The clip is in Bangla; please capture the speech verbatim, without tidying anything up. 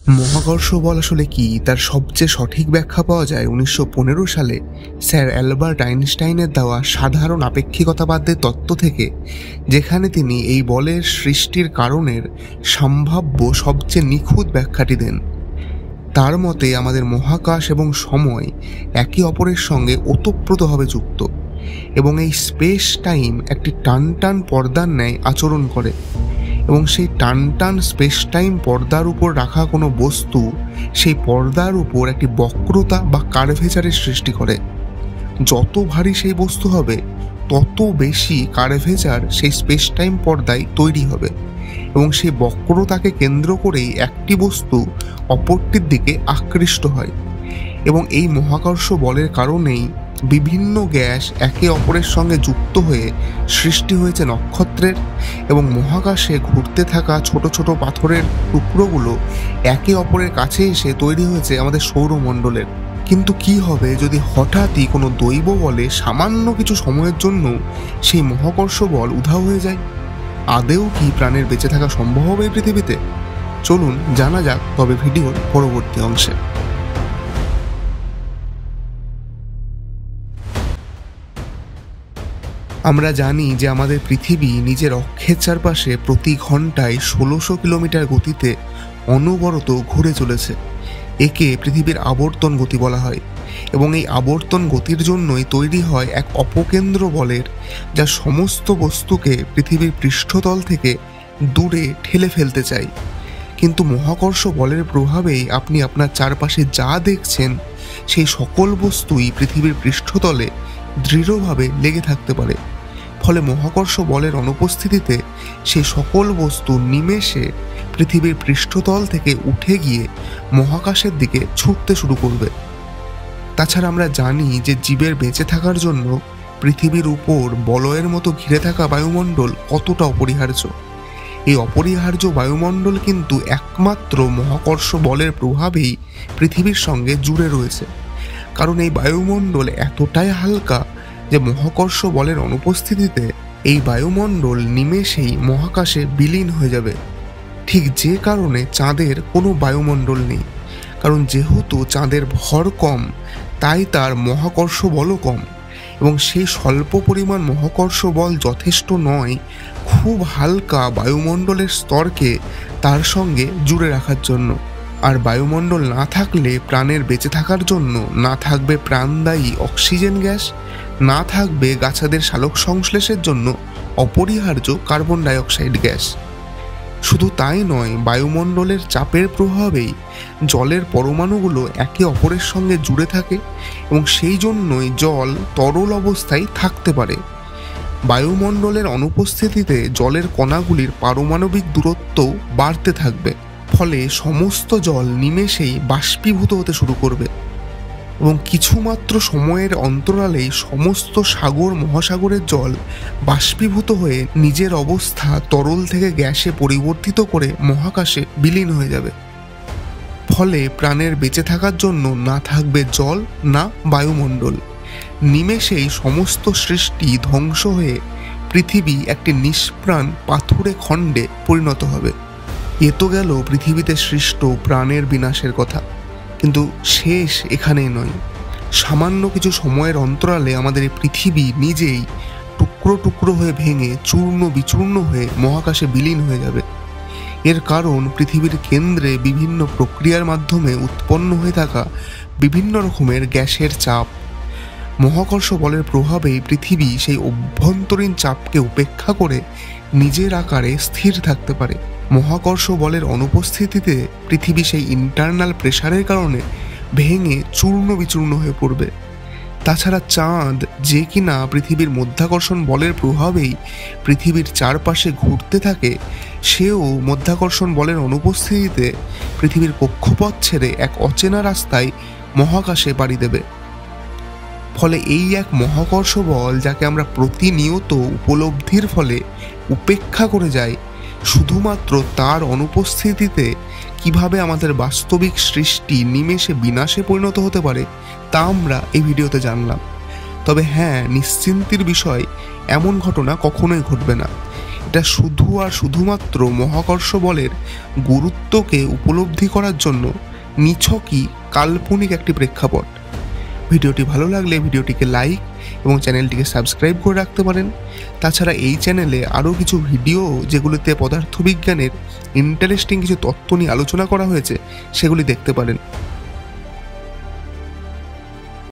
মহাকর্ষ বল আসলে কি তার সবচেয়ে সঠিক ব্যাখ্যা পাওয়া যায় উনিশশো পনেরো সালে স্যার অ্যালবার্ট আইনস্টাইনের দেওয়া সাধারণ আপেক্ষিকতাবাদের তত্ত্ব থেকে, যেখানে তিনি এই বলের সৃষ্টির কারণের সম্ভাব্য সবচেয়ে নিখুঁত ব্যাখ্যাটি দেন। তার মতে আমাদের মহাকাশ এবং সময় একে অপরের সঙ্গে ওতপ্রোতভাবে যুক্ত এবং এই স্পেস টাইম একটি টান টান পর্দার ন্যায় আচরণ করে এবং সেই টান টান স্পেস টাইম পর্দার উপর রাখা কোনো বস্তু সেই পর্দার উপর একটি বক্রতা বা কার্ভেচারের সৃষ্টি করে। যত ভারী সেই বস্তু হবে তত বেশি কার্ভেচার সেই স্পেস টাইম পর্দায় তৈরি হবে এবং সেই বক্রতাকে কেন্দ্র করেই একটি বস্তু অপরটির দিকে আকৃষ্ট হয়। এবং এই মহাকর্ষ বলের কারণেই বিভিন্ন গ্যাস একে অপরের সঙ্গে যুক্ত হয়ে সৃষ্টি হয়েছে নক্ষত্রের, এবং মহাকাশে ঘুরতে থাকা ছোট ছোট পাথরের টুকরোগুলো একে অপরের কাছে এসে তৈরি হয়েছে আমাদের সৌরমণ্ডলের। কিন্তু কি হবে যদি হঠাৎই কোনো দৈব বলে সামান্য কিছু সময়ের জন্য সেই মহাকর্ষ বল উধাও হয়ে যায়? আদেও কি প্রাণের বেঁচে থাকা সম্ভব হবে এই পৃথিবীতে? চলুন জানা যাক তবে ভিডিওর পরবর্তী অংশে। আমরা জানি যে আমাদের পৃথিবী নিজের অক্ষের চারপাশে প্রতি ঘন্টায় ষোলোশো কিলোমিটার গতিতে অনবরত ঘুরে চলেছে। একে পৃথিবীর আবর্তন গতি বলা হয় এবং এই আবর্তন গতির জন্যই তৈরি হয় এক অপকেন্দ্র বলের, যা সমস্ত বস্তুকে পৃথিবীর পৃষ্ঠতল থেকে দূরে ঠেলে ফেলতে চায়। কিন্তু মহাকর্ষ বলের প্রভাবেই আপনি আপনার চারপাশে যা দেখছেন সেই সকল বস্তুই পৃথিবীর পৃষ্ঠতলে দৃঢ়ভাবে লেগে থাকতে পারে। ফলে মহাকর্ষ বলের অনুপস্থিতিতে সেই সকল বস্তু নিমেষে পৃথিবীর পৃষ্ঠতল থেকে উঠে গিয়ে মহাকাশের দিকে ছুটতে শুরু করবে। তাছাড়া আমরা জানি যে জীবের বেঁচে থাকার জন্য পৃথিবীর উপর বলয়ের মতো ঘিরে থাকা বায়ুমণ্ডল কতটা অপরিহার্য। এই অপরিহার্য বায়ুমণ্ডল কিন্তু একমাত্র মহাকর্ষ বলের প্রভাবেই পৃথিবীর সঙ্গে জুড়ে রয়েছে, কারণ এই বায়ুমণ্ডল এতটাই হালকা যে মহাকর্ষ বলের অনুপস্থিতিতে এই বায়ুমণ্ডল নিমেষেই মহাকাশে বিলীন হয়ে যাবে। ঠিক যে কারণে চাঁদের কোনো বায়ুমণ্ডল নেই, কারণ যেহেতু চাঁদের ভর কম তাই তার মহাকর্ষ বলও কম, এবং সেই স্বল্প পরিমাণ মহাকর্ষ বল যথেষ্ট নয় খুব হালকা বায়ুমণ্ডলের স্তরকে তার সঙ্গে জুড়ে রাখার জন্য। আর বায়ুমণ্ডল না থাকলে প্রাণের বেঁচে থাকার জন্য না থাকবে প্রাণদায়ী অক্সিজেন গ্যাস, না থাকবে গাছাদের সালোক সংশ্লেষের জন্য অপরিহার্য কার্বন ডাইঅক্সাইড গ্যাস। শুধু তাই নয়, বায়ুমণ্ডলের চাপের প্রভাবেই জলের পরমাণুগুলো একে অপরের সঙ্গে জুড়ে থাকে এবং সেই জন্যই জল তরল অবস্থায় থাকতে পারে। বায়ুমণ্ডলের অনুপস্থিতিতে জলের কণাগুলির পারমাণবিক দূরত্ব বাড়তে থাকবে, ফলে সমস্ত জল নিমেষেই বাষ্পীভূত হতে শুরু করবে এবং কিছুমাত্র সময়ের অন্তরালেই সমস্ত সাগর মহাসাগরের জল বাষ্পীভূত হয়ে নিজের অবস্থা তরল থেকে গ্যাসে পরিবর্তিত করে মহাকাশে বিলীন হয়ে যাবে। ফলে প্রাণের বেঁচে থাকার জন্য না থাকবে জল না বায়ুমণ্ডল। নিমেষেই সমস্ত সৃষ্টি ধ্বংস হয়ে পৃথিবী একটি নিষ্প্রাণ পাথুরে খণ্ডে পরিণত হবে। এ তো গেল পৃথিবীতে সৃষ্ট প্রাণের বিনাশের কথা, কিন্তু শেষ এখানেই নয়। সামান্য কিছু সময়ের অন্তরালে আমাদের এই পৃথিবী নিজেই টুকরো টুকরো হয়ে ভেঙে চূর্ণ বিচূর্ণ হয়ে মহাকাশে বিলীন হয়ে যাবে। এর কারণ পৃথিবীর কেন্দ্রে বিভিন্ন প্রক্রিয়ার মাধ্যমে উৎপন্ন হয়ে থাকা বিভিন্ন রকমের গ্যাসের চাপ। মহাকর্ষ বলের প্রভাবেই পৃথিবী সেই অভ্যন্তরীণ চাপকে উপেক্ষা করে নিজের আকারে স্থির থাকতে পারে। মহাকর্ষ বলের অনুপস্থিতিতে পৃথিবী সেই ইন্টারনাল প্রেসারের কারণে ভেঙে চূর্ণ বিচূর্ণ হয়ে পড়বে। তাছাড়া চাঁদ, যে কিনা পৃথিবীর মধ্যাকর্ষণ বলের প্রভাবেই পৃথিবীর চারপাশে ঘুরতে থাকে, সেও মধ্যাকর্ষণ বলের অনুপস্থিতিতে পৃথিবীর কক্ষপথ ছেড়ে এক অচেনা রাস্তায় মহাকাশে পাড়ি দেবে। ফলে এই এক মহাকর্ষ বল, যাকে আমরা প্রতিনিয়ত উপলব্ধির ফলে উপেক্ষা করে যাই, শুধুমাত্র তার অনুপস্থিতিতে কিভাবে আমাদের বাস্তবিক সৃষ্টি নিমেষে বিনাশে পরিণত হতে পারে তা আমরা এই ভিডিওতে জানলাম। তবে হ্যাঁ, নিশ্চিন্তির বিষয়, এমন ঘটনা কখনোই ঘটবে না এটা শুধু আর শুধুমাত্র মহাকর্ষ বলের গুরুত্বকে উপলব্ধি করার জন্য নিছকই কাল্পনিক একটি প্রেক্ষাপট। ভিডিওটি ভালো লাগলে ভিডিওটিকে লাইক এবং চ্যানেলটিকে সাবস্ক্রাইব করে রাখতে পারেন। তাছাড়া এই চ্যানেলে আরও কিছু ভিডিও যেগুলিতে পদার্থবিজ্ঞানের ইন্টারেস্টিং কিছু তত্ত্ব নিয়ে আলোচনা করা হয়েছে সেগুলি দেখতে পারেন।